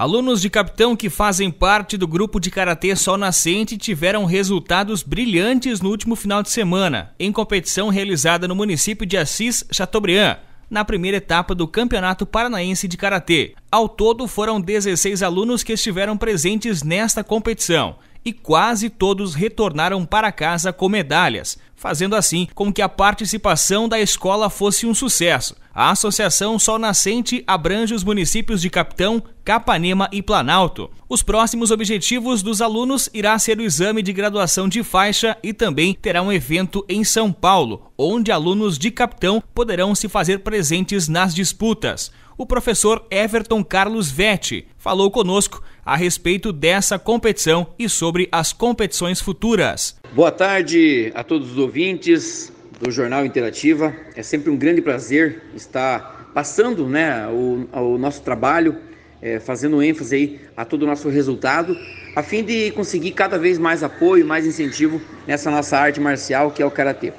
Alunos de Capitão que fazem parte do grupo de Karatê Sol Nascente tiveram resultados brilhantes no último final de semana, em competição realizada no município de Assis Chateaubriand, na primeira etapa do Campeonato Paranaense de Karatê. Ao todo, foram 16 alunos que estiveram presentes nesta competição e quase todos retornaram para casa com medalhas, fazendo assim com que a participação da escola fosse um sucesso. A Associação Sol Nascente abrange os municípios de Capitão, Capanema e Planalto. Os próximos objetivos dos alunos irá ser o exame de graduação de faixa e também terá um evento em São Paulo, onde alunos de Capitão poderão se fazer presentes nas disputas. O professor Everton Carlos Vetti falou conosco a respeito dessa competição e sobre as competições futuras. Boa tarde a todos os ouvintes do Jornal Interativa. É sempre um grande prazer estar passando, o nosso trabalho, fazendo ênfase aí a todo o nosso resultado, a fim de conseguir cada vez mais apoio, mais incentivo nessa nossa arte marcial que é o Karatê.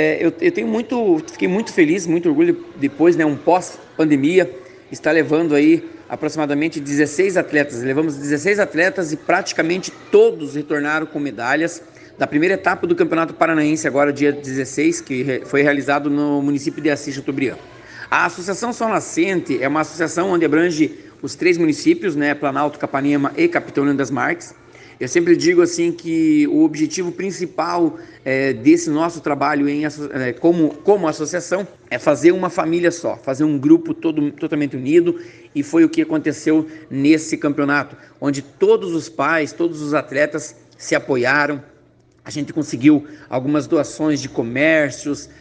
Fiquei muito feliz, muito orgulho depois, um pós-pandemia, está levando aí aproximadamente 16 atletas. Levamos 16 atletas e praticamente todos retornaram com medalhas da primeira etapa do Campeonato Paranaense, agora dia 16, que foi realizado no município de Assis Chateaubriand. A Associação Sol Nascente é uma associação onde abrange os 3 municípios, Planalto, Capanema e Capitão Leandro das Marques. Eu sempre digo assim que o objetivo principal desse nosso trabalho como associação é fazer uma família só, fazer um grupo totalmente unido, e foi o que aconteceu nesse campeonato, onde todos os pais, todos os atletas se apoiaram. A gente conseguiu algumas doações de comércios,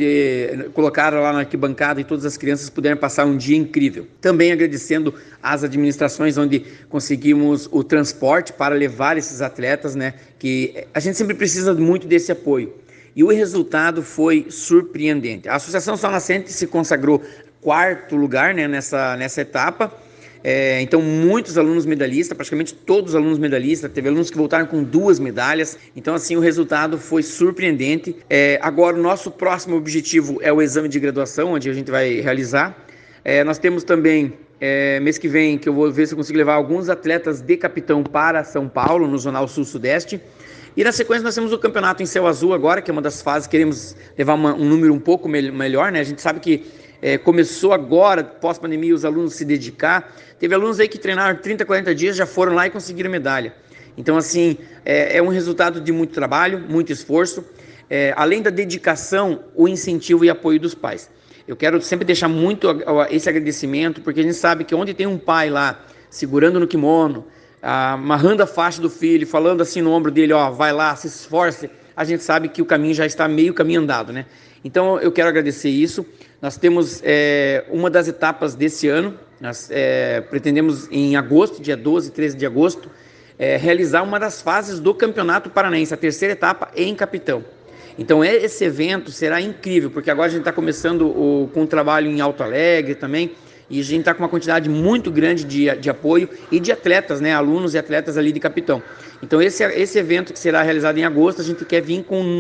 onde colocaram lá na arquibancada e todas as crianças puderam passar um dia incrível. Também agradecendo às administrações, onde conseguimos o transporte para levar esses atletas, que a gente sempre precisa muito desse apoio. E o resultado foi surpreendente. A Associação Sol Nascente se consagrou 4º lugar, nessa etapa. Então muitos alunos medalhistas, praticamente todos os alunos medalhistas, teve alunos que voltaram com 2 medalhas, então assim o resultado foi surpreendente. Agora o nosso próximo objetivo é o exame de graduação, onde a gente vai realizar. Nós temos também, mês que vem, que eu vou ver se eu consigo levar alguns atletas de Capitão para São Paulo, no Zonal Sul-Sudeste. E na sequência nós temos o campeonato em Céu Azul agora, que é uma das fases, queremos levar um número um pouco melhor, A gente sabe que começou agora, pós-pandemia, os alunos se dedicar. Teve alunos aí que treinaram 30, 40 dias, já foram lá e conseguiram medalha. Então, assim, é um resultado de muito trabalho, muito esforço. Além da dedicação, o incentivo e apoio dos pais. Eu quero sempre deixar muito esse agradecimento, porque a gente sabe que onde tem um pai lá, segurando no kimono, amarrando a faixa do filho, falando assim no ombro dele, vai lá, se esforce, a gente sabe que o caminho já está meio caminho andado, Então, eu quero agradecer isso. Nós temos uma das etapas desse ano, nós pretendemos em agosto, dia 12 e 13 de agosto, realizar uma das fases do Campeonato Paranaense, a 3ª etapa em Capitão. Então esse evento será incrível, porque agora a gente está começando com um trabalho em Alto Alegre também, e a gente está com uma quantidade muito grande de apoio e de atletas, alunos e atletas ali de Capitão. Então esse evento que será realizado em agosto, a gente quer vir com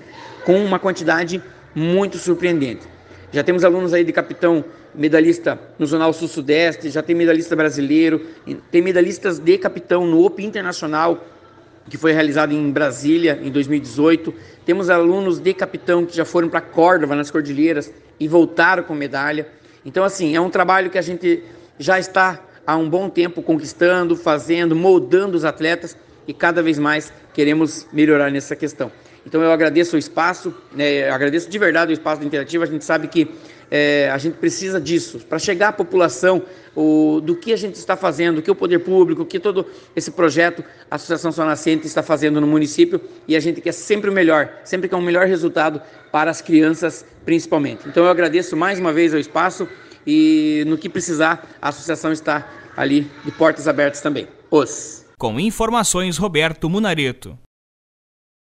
uma quantidade muito surpreendente. Já temos alunos aí de Capitão medalhista no Zonal Sul-Sudeste, já tem medalhista brasileiro, tem medalhistas de Capitão no Open Internacional, que foi realizado em Brasília em 2018. Temos alunos de Capitão que já foram para Córdoba, nas Cordilheiras, e voltaram com medalha. Então, assim, é um trabalho que a gente já está há um bom tempo conquistando, fazendo, moldando os atletas, e cada vez mais queremos melhorar nessa questão. Então eu agradeço o espaço, agradeço de verdade o espaço da Interativa. A gente sabe que a gente precisa disso, para chegar à população do que a gente está fazendo, o que o poder público, o que todo esse projeto, a Associação Sol Nascente está fazendo no município, e a gente quer sempre o melhor, sempre quer um melhor resultado para as crianças principalmente. Então eu agradeço mais uma vez o espaço, e no que precisar, a associação está ali de portas abertas também. Com informações, Roberto Munareto.